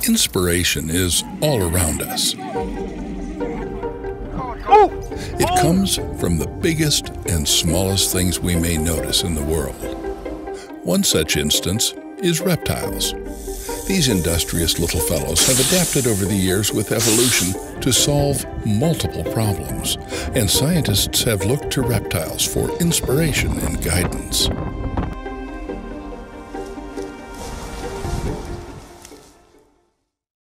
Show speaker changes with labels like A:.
A: Inspiration is all around us. It comes from the biggest and smallest things we may notice in the world. One such instance is reptiles. These industrious little fellows have adapted over the years with evolution to solve multiple problems, and scientists have looked to reptiles for inspiration and guidance.